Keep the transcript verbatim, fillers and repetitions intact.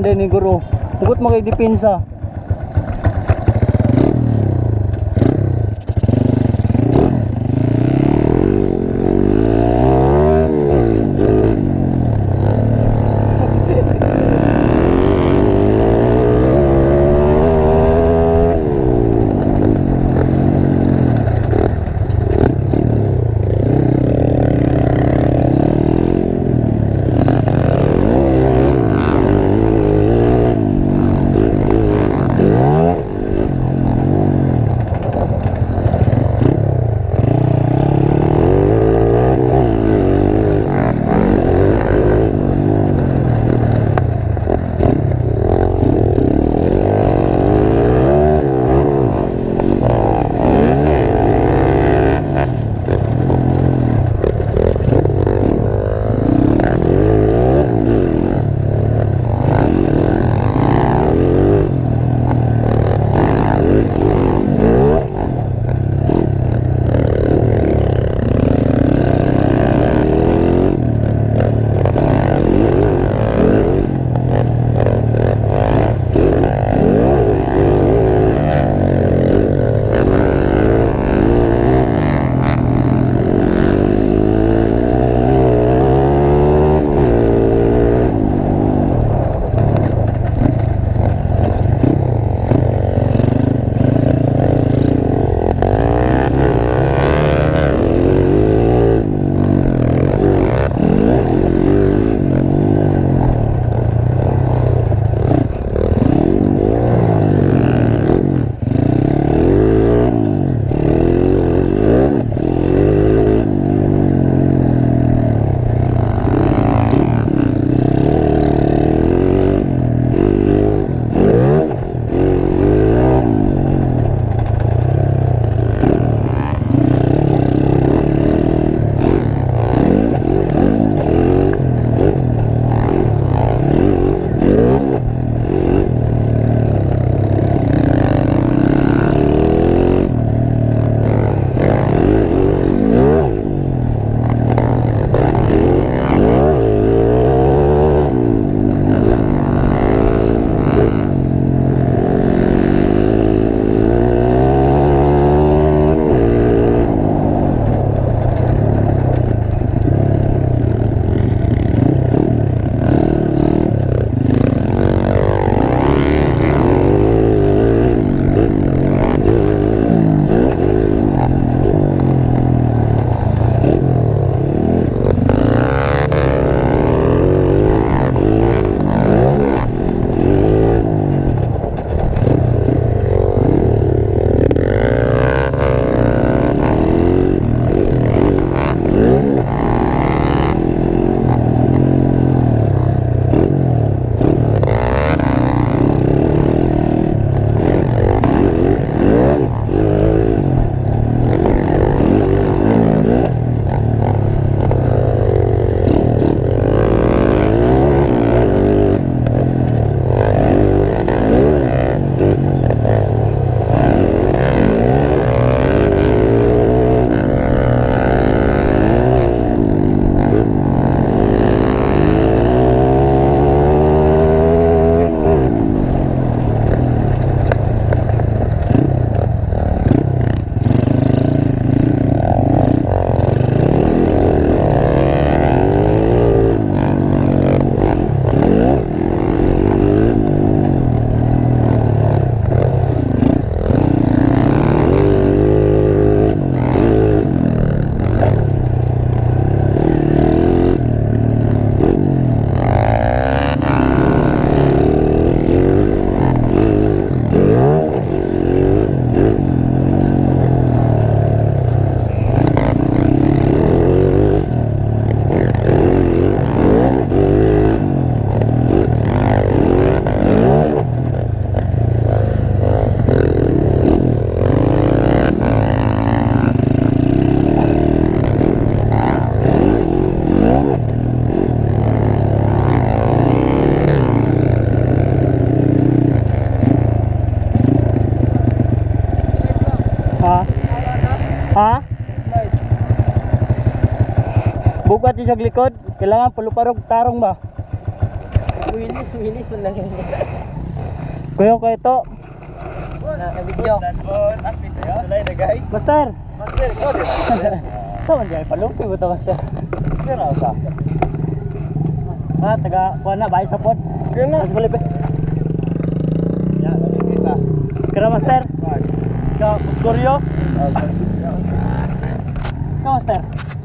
din ni guro. Hugot mo kay depensa. Ha? Bukat yung sa likod. Kailangan paluparog tarong ba? Wilis, wilis mo lang yan. Kuya ko ito. Naka-video. Sulay na guys. Master. Master, ikaw din. Saan man dyan? Palumpi mo ito, Master. Kaya na sa. Ha, taga, kuha na, bahay sa pod. Kaya na. Mas malipit. Yan, balik kita. Kira, Master. Ikaw, Musgoryo. Ah, Ikaw, Master.